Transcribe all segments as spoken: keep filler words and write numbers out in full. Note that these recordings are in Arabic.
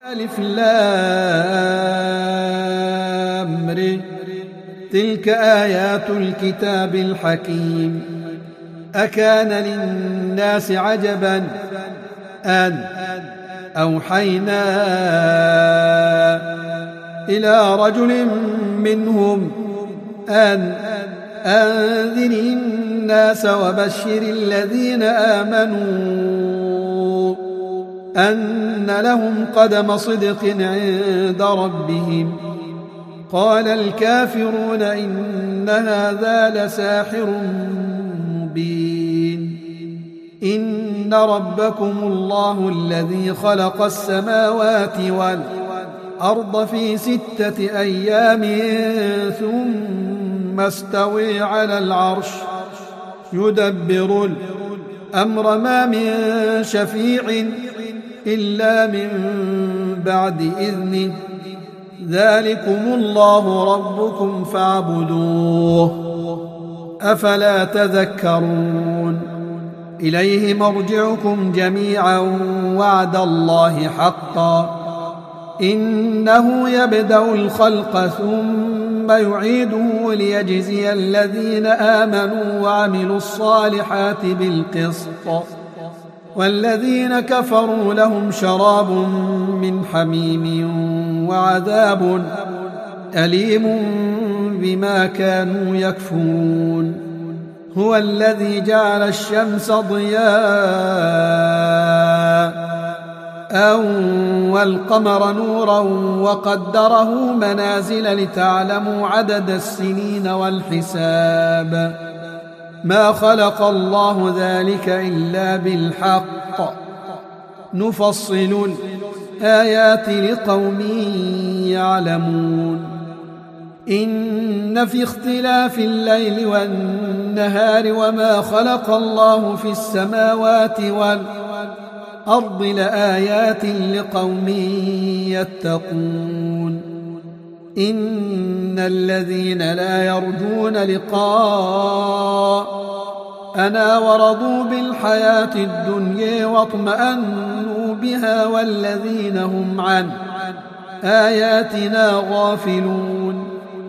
ألف لام ر تلك آيات الكتاب الحكيم. أكان للناس عجبا أن أوحينا إلى رجل منهم أن أنذر الناس وبشر الذين آمنوا أن لهم قدم صدق عند ربهم. قال الكافرون إن هذا لساحر مبين. إن ربكم الله الذي خلق السماوات والأرض في ستة أيام ثم استوى على العرش يدبر الأمر ما من شفيع إلا من بعد إذنه ذلكم الله ربكم فاعبدوه أفلا تذكرون. إليه مرجعكم جميعا وعد الله حقا إنه يبدأ الخلق ثم يعيده ليجزي الذين آمنوا وعملوا الصالحات بالقسط والذين كفروا لهم شراب من حميم وعذاب أليم بما كانوا يكفرون. هو الذي جعل الشمس ضياء والقمر نورا وقدره منازل لتعلموا عدد السنين والحساب ما خلق الله ذلك إلا بالحق نفصل الآيات لقوم يعلمون. إن في اختلاف الليل والنهار وما خلق الله في السماوات والأرض لآيات لقوم يتقون. إن الذين لا يرجون لقاءنا ورضوا بالحياة الدنيا واطمأنوا بها والذين هم عن آياتنا غافلون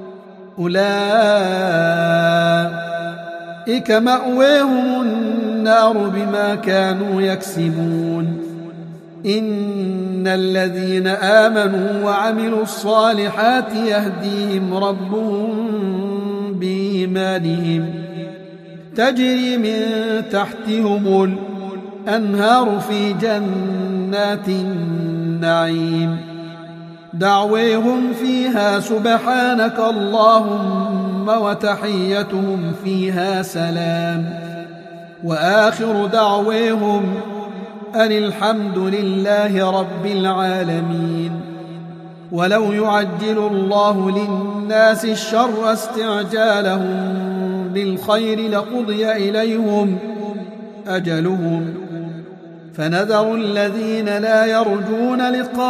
أولئك مأواهم النار بما كانوا يكسبون. إن الذين آمنوا وعملوا الصالحات يهديهم ربهم بإيمانهم تجري من تحتهم الأنهار في جنات النعيم دعويهم فيها سبحانك اللهم وتحيتهم فيها سلام وآخر دعويهم أن الحمد لله رب العالمين. ولو يعجل الله للناس الشر استعجالهم بالخير لقضي إليهم أجلهم فنذر الذين لا يرجون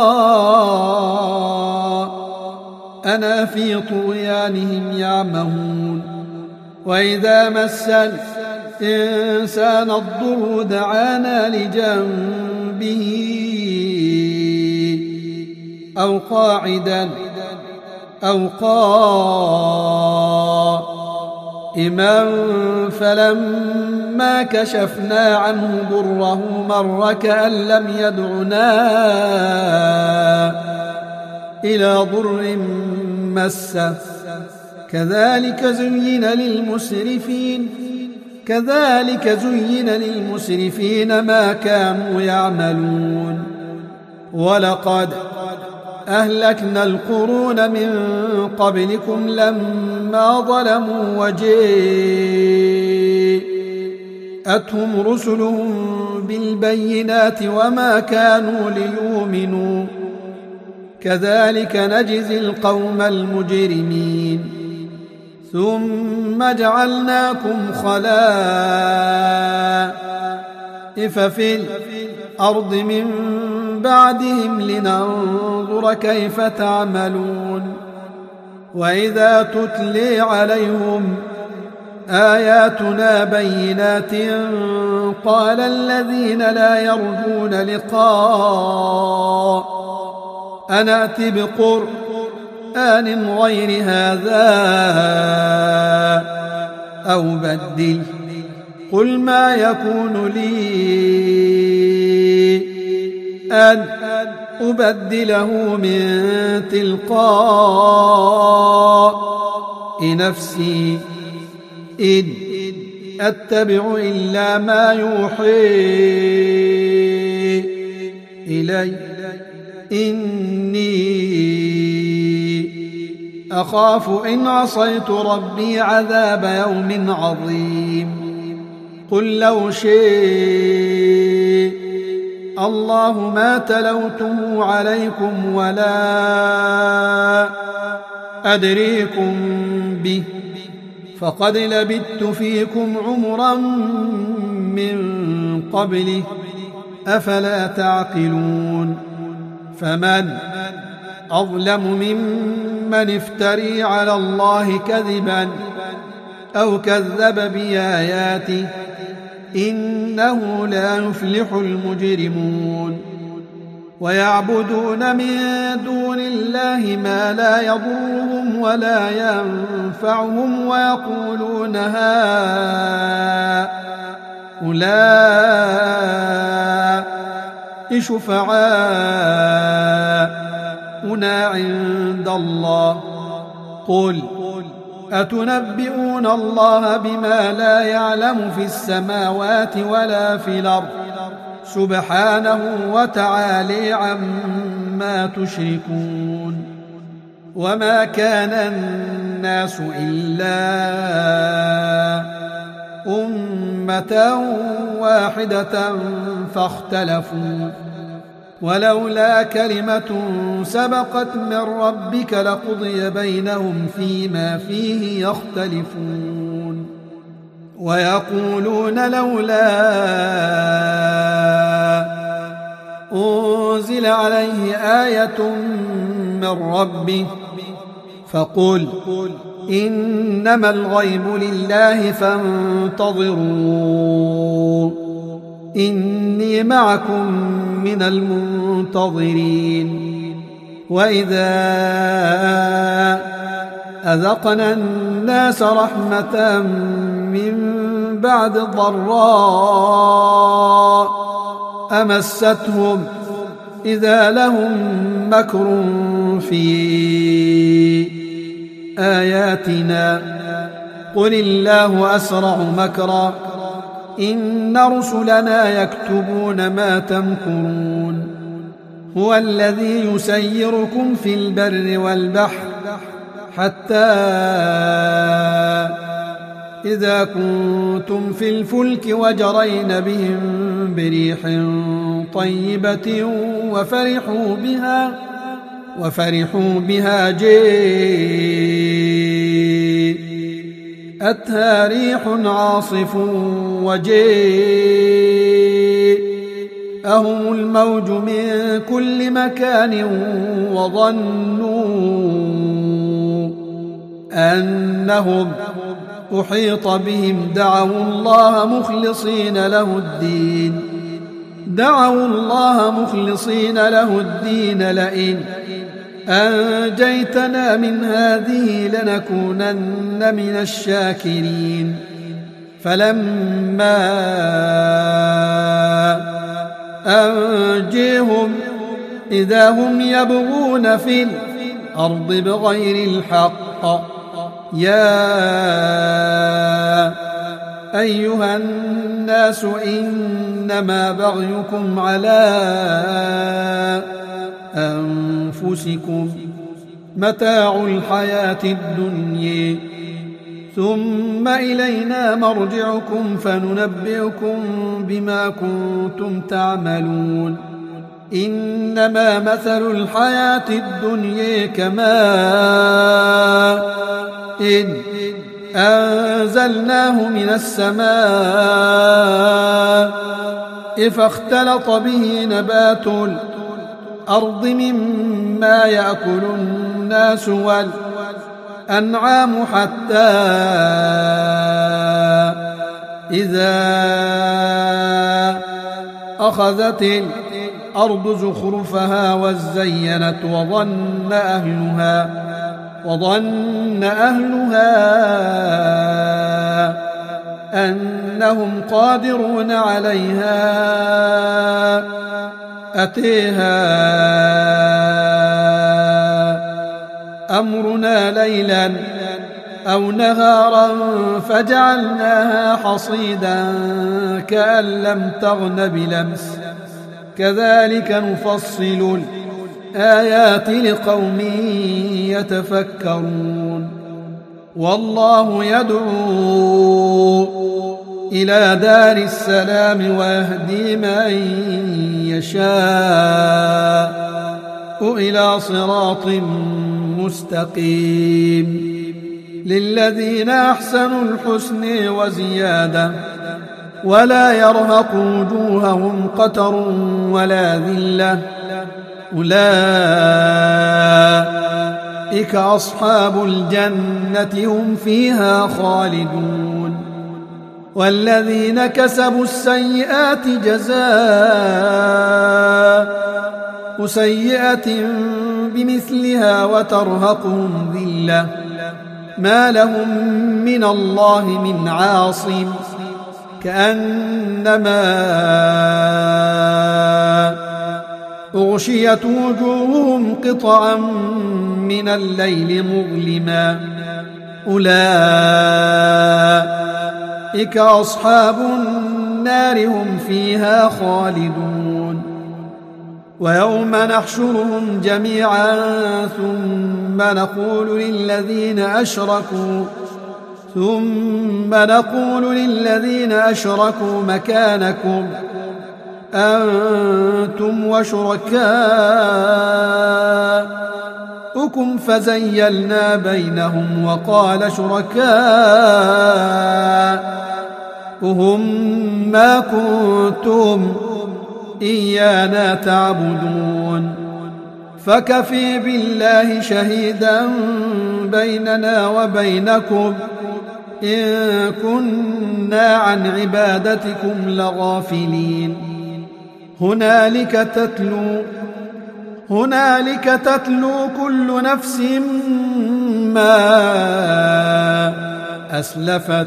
لقاءنا في طغيانهم يعمهون. وإذا مس الإنسان الضر دعانا لجنبه أو قاعدا أو قائما فلما كشفنا عنه ضره مر كأن لم يدعنا إلى ضر مسه كذلك زين للمسرفين كذلك زين للمسرفين ما كانوا يعملون. ولقد أهلكنا القرون من قبلكم لما ظلموا وجاءتهم رسلهم بالبينات وما كانوا ليؤمنوا كذلك نجزي القوم المجرمين. ثم جعلناكم خلائف في الأرض من بعدهم لننظر كيف تعملون. وإذا تتلي عليهم آياتنا بينات قال الذين لا يرجون لقاء أن ائت بقرآن غير هذا أو بدل. قل ما يكون لي أن أبدله من تلقاء نفسي إن أتبع إلا ما يوحي إلي إني أخاف إن عصيت ربي عذاب يوم عظيم. قل لو شاء الله ما تلوته عليكم ولا أدريكم به فقد لبثت فيكم عمرا من قبله أفلا تعقلون. فمن أظلم ممن افتري على الله كذبا أو كذب بآياته إنه لا يفلح المجرمون. ويعبدون من دون الله ما لا يضرهم ولا ينفعهم ويقولون هؤلاء شفعاؤنا عند الله. قل أتنبئون الله بما لا يعلم في السماوات ولا في الأرض سبحانه وتعالى عما تشركون. وما كان الناس إلا أمة واحدة فاختلفوا ولولا كلمة سبقت من ربك لقضي بينهم فيما فيه يختلفون. ويقولون لولا أنزل عليه آية من ربه فقل إنما الغيب لله فانتظروا إني معكم من المنتظرين. وإذا أذقنا الناس رحمة من بعد ضراء أمستهم إذا لهم مكر في آياتنا قل الله أسرع مكرا إن رسلنا يكتبون ما تمكرون. هو الذي يسيركم في البر والبحر حتى إذا كنتم في الفلك وجرين بهم بريح طيبة وفرحوا بها وفرحوا بها جاءتها ريح عاصف وجاءهم الموج من كل مكان وظنوا أنهم أحيط بهم دعوا الله مخلصين له الدين دعوا الله مخلصين له الدين لئن أنجيتنا من هذه لنكونن من الشاكرين. فلما أنجيهم إذا هم يبغون في الأرض بغير الحق يا أيها الناس إنما بغيكم على أنفسكم متاع الحياة الدنيا ثم إلينا مرجعكم فننبئكم بما كنتم تعملون. إنما مثل الحياة الدنيا كماء إن أنزلناه من السماء فاختلط به نبات الأرض مما يأكل الناس والأنعام حتى إذا أخذت الأرض زخرفها وزينت وظن أهلها وظن أهلها أنهم قادرون عليها أتيها أمرنا ليلا أو نهارا فجعلناها حصيدا كأن لم تغن بلمس كذلك نفصل الآيات لقوم يتفكرون والله يدعو إلى دار السلام ويهدي من يشاء إلى صراط مستقيم للذين أحسنوا الحسن وزيادة ولا يرهق وجوههم قتر ولا ذلة أولئك أصحاب الجنة هم فيها خالدون والذين كسبوا السيئات جزاء سيئة بمثلها وترهقهم ذلة ما لهم من الله من عاصم كأنما أغشيت وجوههم قطعا من الليل مظلما أولئك أصحاب النار هم فيها خالدون ويوم نحشرهم جميعا ثم نقول للذين أشركوا ثم نقول للذين أشركوا مكانكم أنتم وشركاؤكم فزيلنا بينهم وقال شركاؤهم ما كنتم إيانا تعبدون فكفي بالله شهيدا بيننا وبينكم إن كنا عن عبادتكم لغافلين هنالك تتلو هنالك تتلو كل نفس ما أسلفت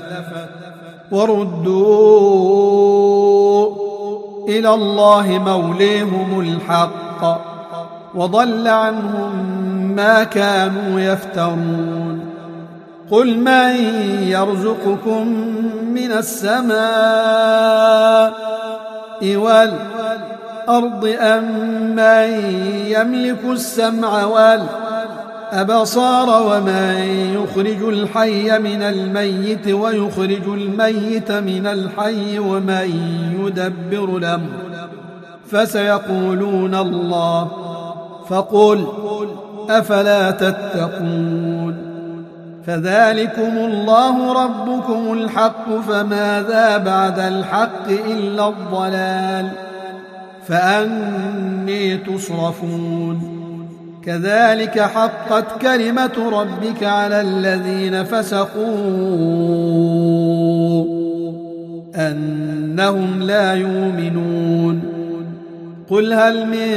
وردوا إلى الله موليهم الحق وضل عنهم ما كانوا يفترون قل من يرزقكم من السماء والأرض أم من يملك السمع والأبصار ومن يخرج الحي من الميت ويخرج الميت من الحي ومن يدبر الأمر فسيقولون الله فقل أفلا تتقون فذلكم الله ربكم الحق فماذا بعد الحق إلا الضلال فأني تصرفون كذلك حقت كلمة ربك على الذين فسقوا أنهم لا يؤمنون قل هل من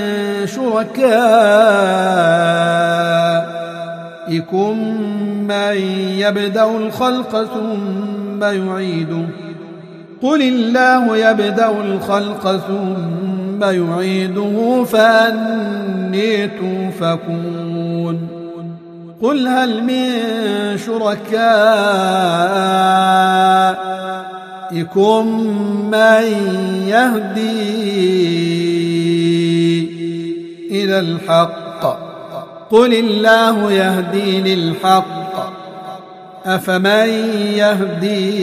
شركائكم من يبدأ الخلق ثم يعيده قل الله يبدأ الخلق ثم يعيده فأني توفكون قل هل من شركائكم من يهدي إلى الحق قل الله يهدي للحق أفمن يهدي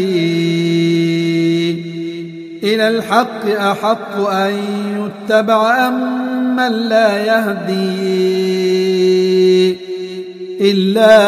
إلى الحق أحق أن يتبع أم من لا يهدي إلا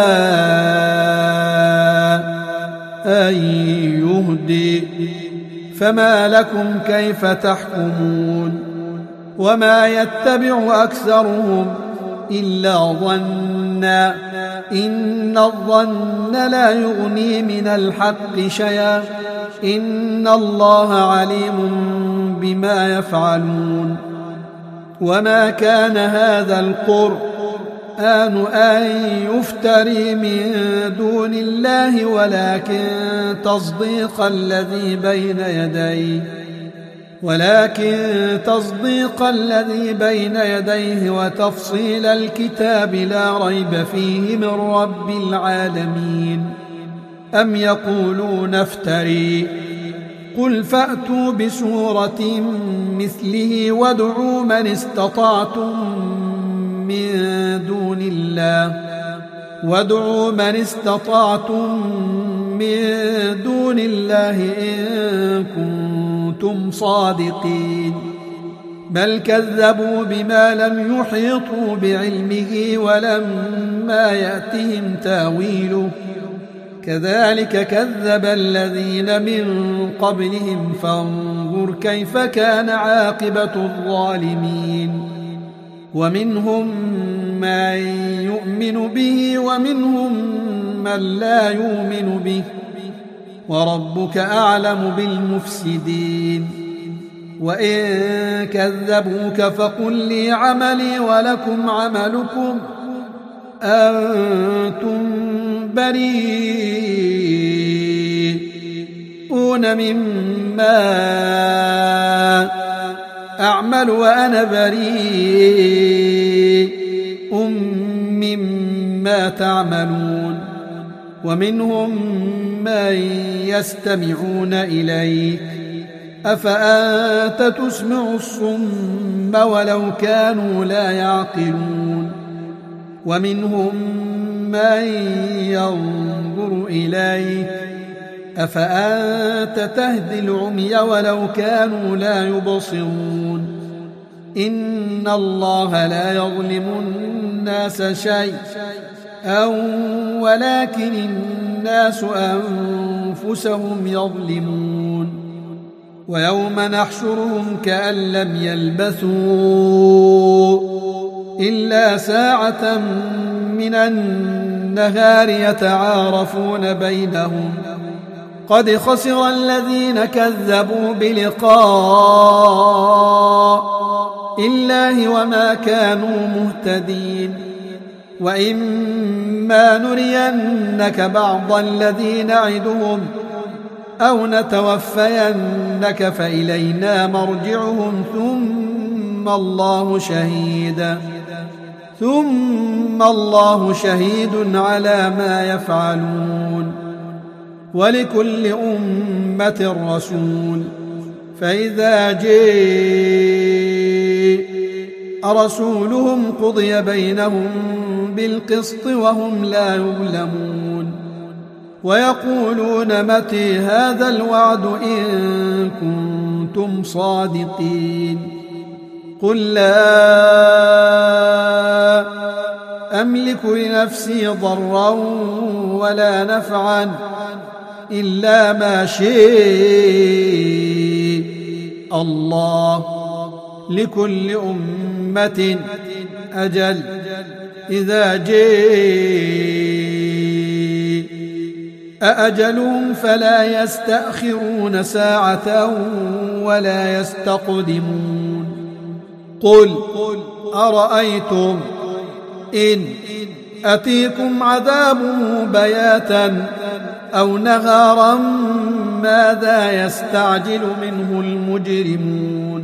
أن يهدي فما لكم كيف تحكمون وما يتبع أكثرهم إلا ظنا إن الظن لا يغني من الحق شيئا إن الله عليم بما يفعلون وما كان هذا القرآن أن يفتري من دون الله ولكن تصديق الذي بين يديه ولكن تصديق الذي بين يديه وتفصيل الكتاب لا ريب فيه من رب العالمين. أم يقولون افتري قل فأتوا بسورة مثله وادعوا من استطعتم من دون الله وادعوا من استطعتم من دون الله إن كنتم صادقين. بل كذبوا بما لم يحيطوا بعلمه ولما يأتهم تاويله كذلك كذب الذين من قبلهم فانظر كيف كان عاقبة الظالمين. ومنهم من يؤمن به ومنهم من لا يؤمن به وربك أعلم بالمفسدين. وإن كذبوك فقل لي عملي ولكم عملكم أنتم بريئون مما أعمل وأنا بريء مما تعملون. ومنهم من يستمعون إليك أفأنت تسمع الصم ولو كانوا لا يعقلون. ومنهم من ينظر إليك أفأنت تهدي العمي ولو كانوا لا يبصرون. إن الله لا يظلم الناس شيئا ولكن الناس أنفسهم يظلمون. ويوم نحشرهم كأن لم يلبثوا إلا ساعة من النهار يتعارفون بينهم قد خسر الذين كذبوا بلقاء الله وما كانوا مهتدين. وإما نرينك بعض الذي نعدهم أو نتوفينك فإلينا مرجعهم ثم الله شهيد ثم الله شهيد على ما يفعلون. ولكل أمة رسول فإذا جاء رسولهم قضي بينهم بالقسط وهم لا يظلمون. ويقولون متى هذا الوعد إن كنتم صادقين. قل لا أملك لنفسي ضرا ولا نفعا إلا ما شاء الله لكل أمة أجل إذا جاء أأجلهم فلا يستأخرون ساعة ولا يستقدمون. قل أرأيتم إن أتيكم عذابه بياتا أو نهارا ماذا يستعجل منه المجرمون.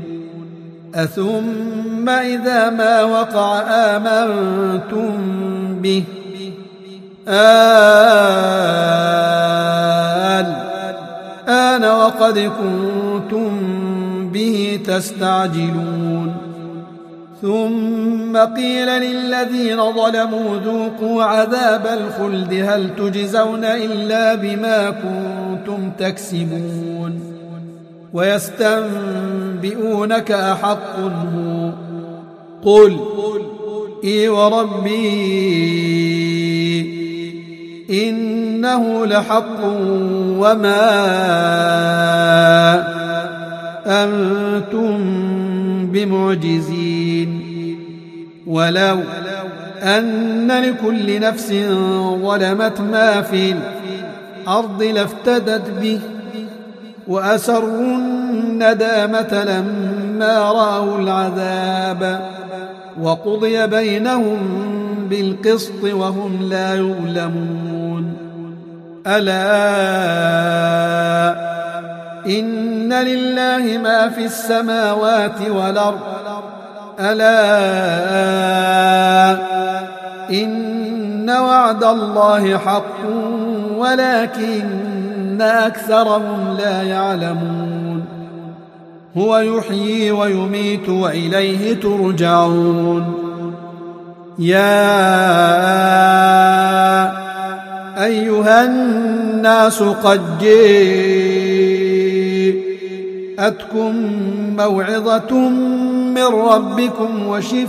أثم إذا ما وقع آمنتم به آل آن وقد كنتم به تستعجلون. ثم قيل للذين ظلموا ذوقوا عذاب الخلد هل تجزون إلا بما كنتم تكسبون. ويستنبئونك أحق هو قل إي وربي إنه لحق وما أنتم بمعجزين. ولو أن لكل نفس ظلمت ما في الأرض لافتدت به وأسروا الندامة لما رأوا العذاب وقضي بينهم بالقسط وهم لا يظلمون. ألا إن لله ما في السماوات والأرض ألا إن وعد الله حق ولكن أكثرهم لا يعلمون. هو يحيي ويميت وإليه ترجعون. يا أيها الناس قد جاءتكم موعظة من ربكم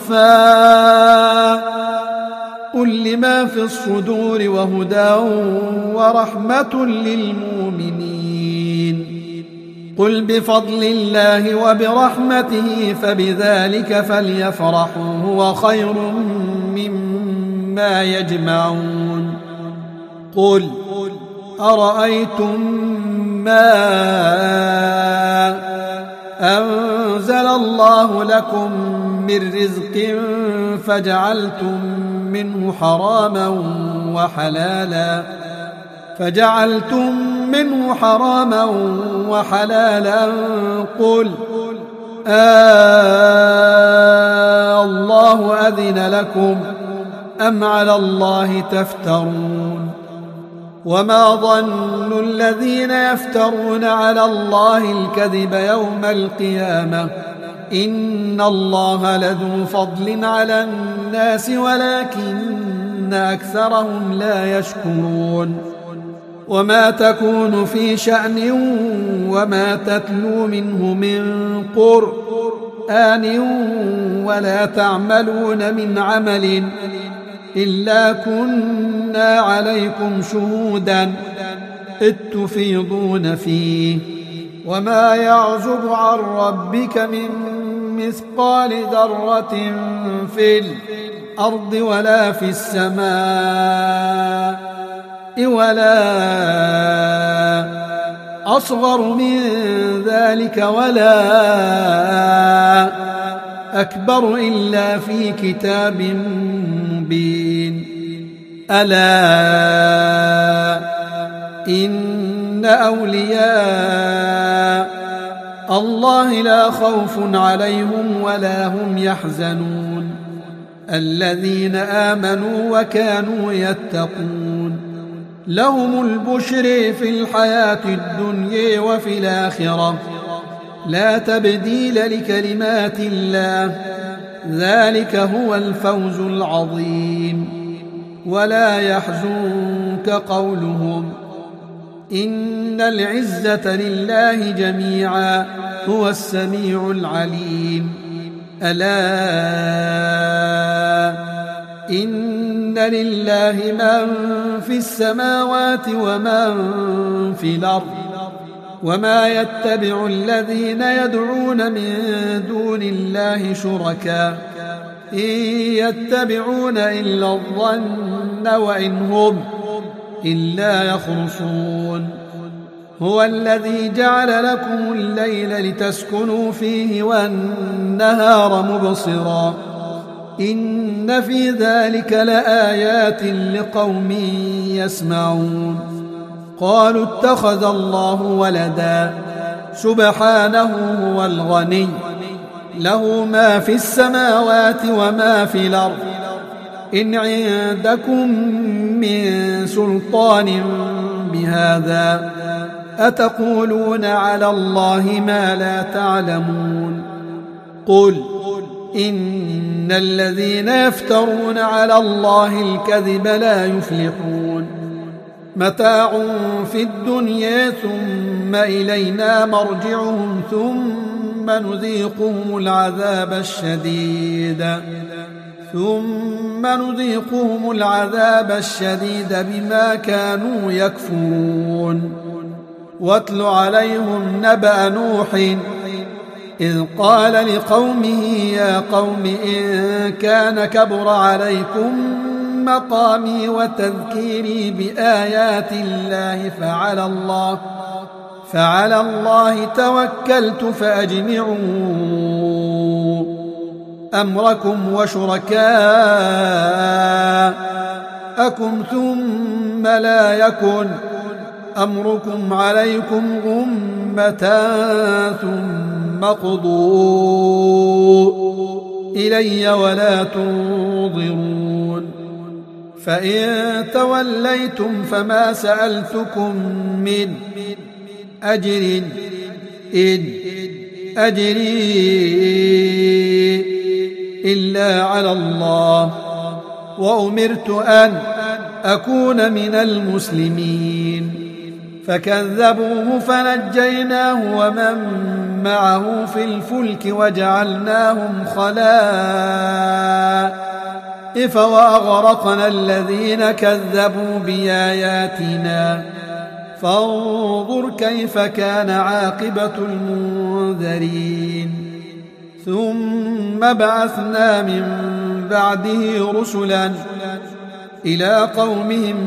وشفاء لما في الصدور وهدى ورحمة للمؤمنين. قل بفضل الله وبرحمته فبذلك فليفرحوا هو خير مما يجمعون. قل أرأيتم ما أنزل الله لكم من رزق فجعلتم منه حراما وحلالا فجعلتم منه حراما وحلالا قل آه الله أذن لكم أم على الله تفترون. وما ظن الذين يفترون على الله الكذب يوم القيامة إن الله لذو فضل على الناس ولكن أكثرهم لا يشكرون. وما تكون في شأن وما تتلو منه من قرآن ولا تعملون من عمل إلا كنا عليكم شهودا إذ تفيضون فيه. وما يعزب عن ربك من مثقال ذرة في الأرض ولا في السماء ولا أصغر من ذلك ولا أكبر إلا في كتاب مبين. ألا إن أولياء الله لا خوف عليهم ولا هم يحزنون الذين آمنوا وكانوا يتقون. لهم البشر في الحياة الدنيا وفي الآخرة لا تبديل لكلمات الله ذلك هو الفوز العظيم. ولا يحزنك قولهم إن العزة لله جميعا هو السميع العليم. ألا إن لله من في السماوات ومن في الأرض وما يتبع الذين يدعون من دون الله شركاء إن يتبعون إلا الظن وإن هم إلا يخرصون. هو الذي جعل لكم الليل لتسكنوا فيه والنهار مبصرا إن في ذلك لآيات لقوم يسمعون. قالوا اتخذ الله ولدا سبحانه هو الغني له ما في السماوات وما في الأرض إن عندكم من سلطان بهذا أتقولون على الله ما لا تعلمون. قل إن الذين يفترون على الله الكذب لا يفلحون. متاع في الدنيا ثم إلينا مرجعهم ثم نذيقهم العذاب الشديد ثم نذيقهم العذاب الشديد بما كانوا يكفرون. واتل عليهم نبأ نوح إذ قال لقومه يا قوم إن كان كبر عليكم مقامي وتذكيري بآيات الله فعلى الله فعلى الله توكلت فأجمعوا أمركم وشركاءكم ثم لا يكن أمركم عليكم غمة ثم قضوا إلي ولا تنظرون فإن توليتم فما سألتكم من أجر إن أجري إلا على الله وأمرت أن أكون من المسلمين فكذبوه فنجيناه ومن معه في الفلك وجعلناهم خلائف وأغرقنا الذين كذبوا بآياتنا فانظر كيف كان عاقبة المنذرين ثم بعثنا من بعده رسلا إلى قومهم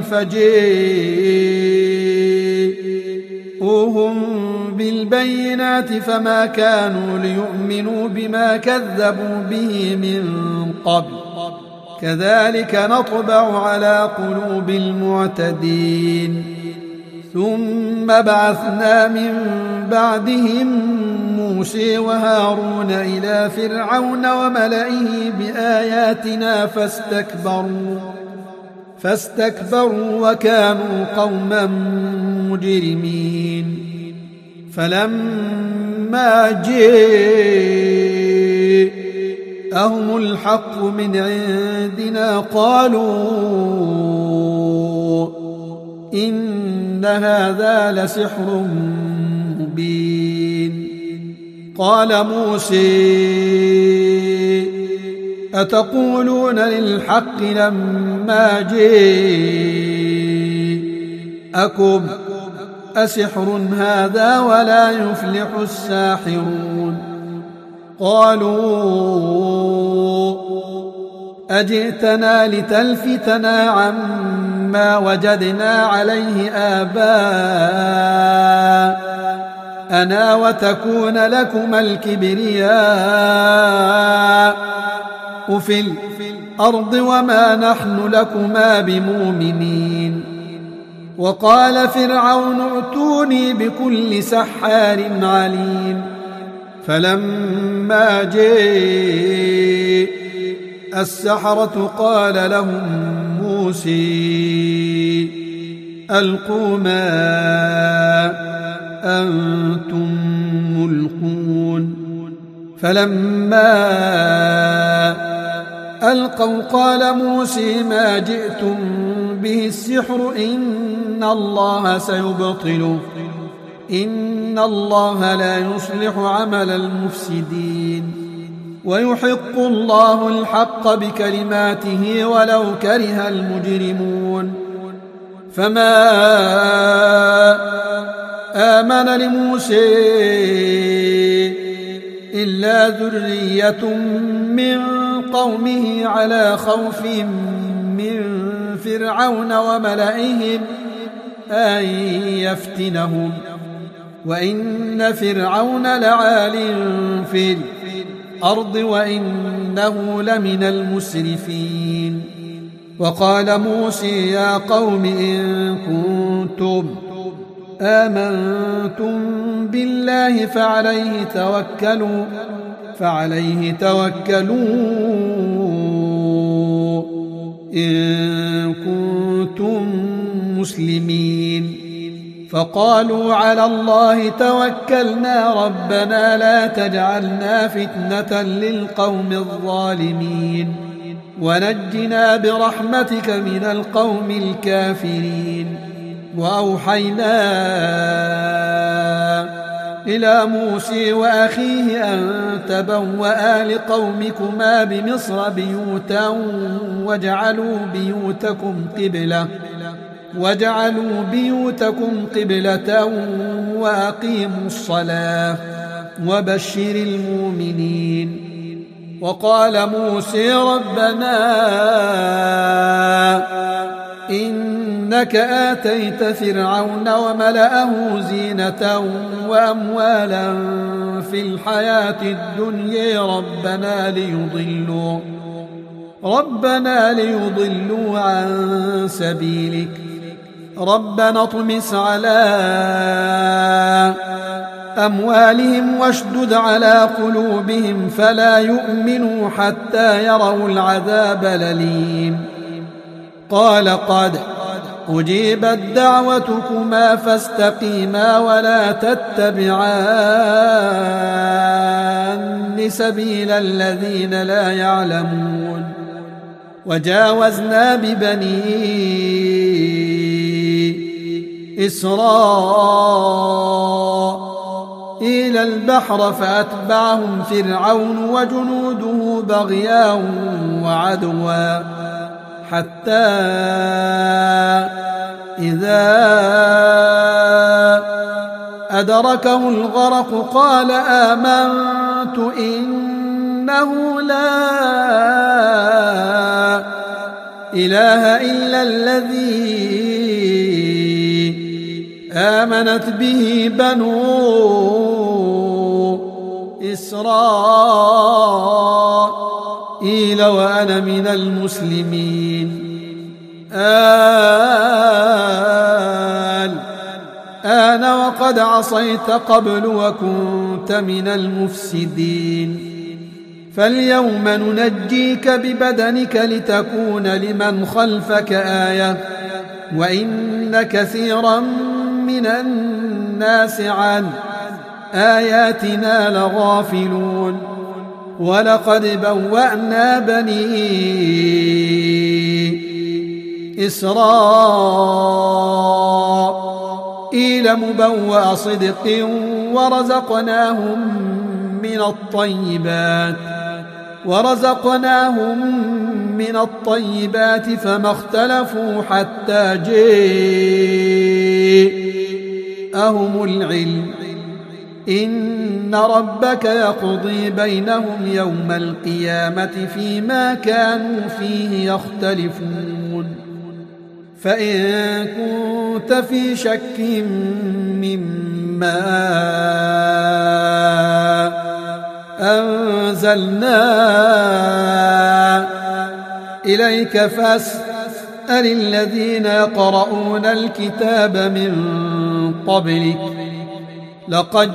فجاءوهم بالبينات فما كانوا ليؤمنوا بما كذبوا به من قبل كذلك نطبع على قلوب المعتدين ثم بعثنا من بعدهم موسى وهارون إلى فرعون وملئه بآياتنا فاستكبروا فاستكبروا وكانوا قوما مجرمين فلما جاءهم الحق من عندنا قالوا إن هذا لسحر مبين قال موسى أتقولون للحق لما جاءكم أسحر هذا ولا يفلح الساحرون قالوا أجئتنا لتلفتنا عما وجدنا عليه آباءنا وتكون لكما الكبرياء في الأرض وما نحن لكما بمؤمنين وقال فرعون ائتوني بكل سحار عليم فلما جاء السحرة قال لهم موسى ألقوا ما أنتم ملقون فلما ألقوا قال موسى ما جئتم به السحر إن الله سيبطله إن الله لا يصلح عمل المفسدين ويحق الله الحق بكلماته ولو كره المجرمون فما آمن لموسى إلا ذرية من قومه على خوف من فرعون وملئهم أن يفتنهم وإن فرعون لعال في الأرض وإنه لمن المسرفين وقال موسى يا قوم إن كنتم آمنتم بالله فعليه توكلوا فعليه توكلوا إن كنتم مسلمين فقالوا على الله توكلنا ربنا لا تجعلنا فتنة للقوم الظالمين ونجنا برحمتك من القوم الكافرين وأوحينا إلى موسى وأخيه أن تبوأ لقومكما بمصر بيوتا واجعلوا بيوتكم قبلة واجعلوا بيوتكم قبلة وأقيموا الصلاة وبشر المؤمنين وقال موسى ربنا إن إنك آتيت فرعون وملأه زينة وأموالا في الحياة الدنيا ربنا ليضلوا ربنا ليضلوا عن سبيلك ربنا اطمس على أموالهم واشدد على قلوبهم فلا يؤمنوا حتى يروا العذاب الأليم قال قد أجيبت دعوتكما فاستقيما ولا تتبعان سبيل الذين لا يعلمون وجاوزنا ببني إسرائيل البحر فأتبعهم فرعون وجنوده بغيا وعدوا حتى إذا أدركه الغرق قال آمنت إنه لا إله إلا الذي آمنت به بنو إسرائيل وأنا من المسلمين آل آن وقد عصيت قبل وكنت من المفسدين فاليوم ننجيك ببدنك لتكون لمن خلفك آية وإن كثيرا من الناس عن آياتنا لغافلون ولقد بوأنا بني إسرائيل مبوأ صدق ورزقناهم من الطيبات ورزقناهم من الطيبات فما اختلفوا حتى جاءهم العلم إن ربك يقضي بينهم يوم القيامة فيما كانوا فيه يختلفون فإن كنت في شك مما أنزلنا إليك فاسأل الذين يقرؤون الكتاب من قبلك لقد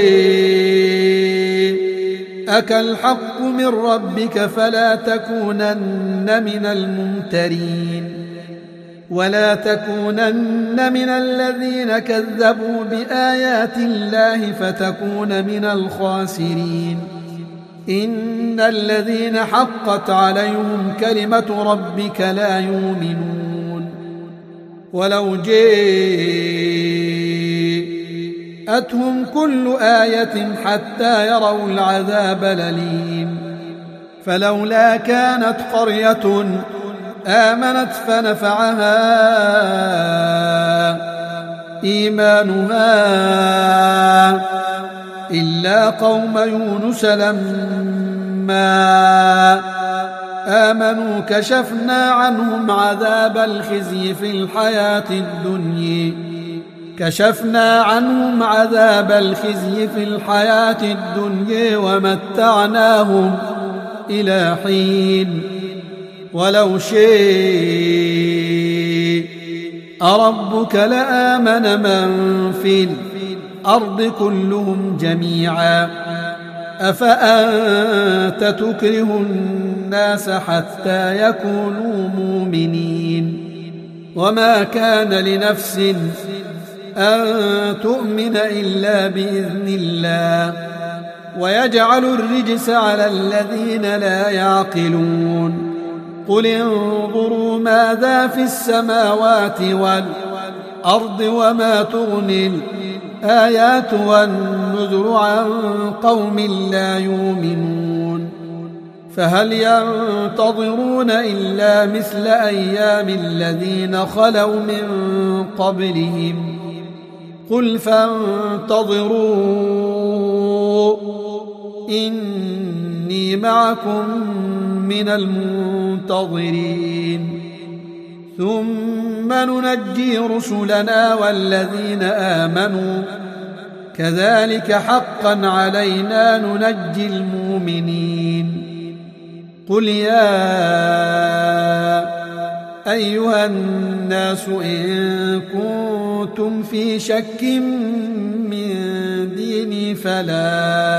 جاءك الحق من ربك فلا تكونن من الممترين ولا تكونن من الذين كذبوا بآيات الله فتكون من الخاسرين إن الذين حقت عليهم كلمة ربك لا يؤمنون ولو جاءتهم كل آية حتى يروا العذاب الأليم فلولا كانت قرية آمنت فنفعها إيمانها إلا قوم يونس لما آمنوا كشفنا عنهم عذاب الخزي في الحياة الدنيا كشفنا عنهم عذاب الخزي في الحياة الدنيا ومتعناهم إلى حين ولو شاء ربك لآمن من في الأرض كلهم جميعا أفأنت تكره الناس حتى يكونوا مؤمنين وما كان لنفس أن تؤمن إلا بإذن الله ويجعل الرجس على الذين لا يعقلون قل انظروا ماذا في السماوات والأرض وما تغني الآيات والنذر عن قوم لا يؤمنون فهل ينتظرون إلا مثل أيام الذين خلوا من قبلهم قل فانتظروا إني معكم من المنتظرين ثم ننجي رسلنا والذين آمنوا كذلك حقا علينا ننجي المؤمنين. قل يا أيها الناس إن كنتم في شك من ديني فلا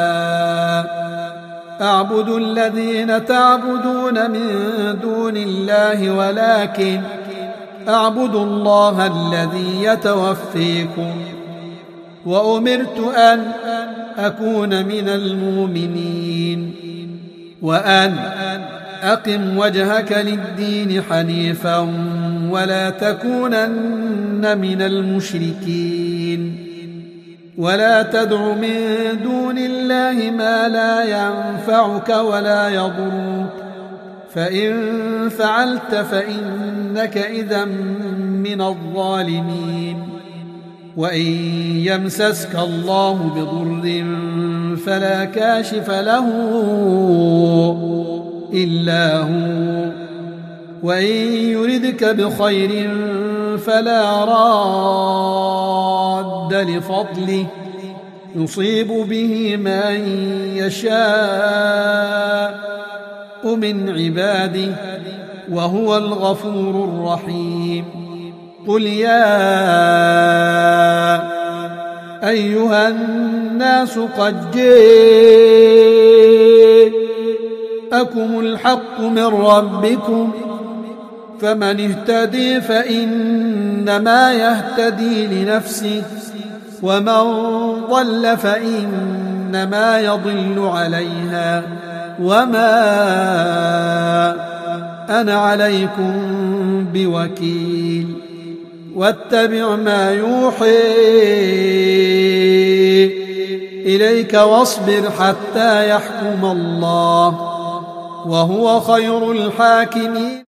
أعبد الذين تعبدون من دون الله ولكن أعبد الله الذي يتوفيكم وأمرت أن أكون من المؤمنين وأن أقم وجهك للدين حنيفا ولا تكونن من المشركين ولا تدع من دون الله ما لا ينفعك ولا يضرك فإن فعلت فإنك إذا من الظالمين. وإن يمسسك الله بضر فلا كاشف له إلا هو وإن يردك بخير فلا راد لفضله يصيب به من يشاء من عباده وهو الغفور الرحيم. قل يا أيها الناس قد جاءكم الحق من ربكم فمن اهتدي فإنما يهتدي لنفسه ومن ضل فإنما يضل عليها وما أنا عليكم بوكيل. واتبع ما يوحي إليك واصبر حتى يحكم الله وهو خير الحاكمين.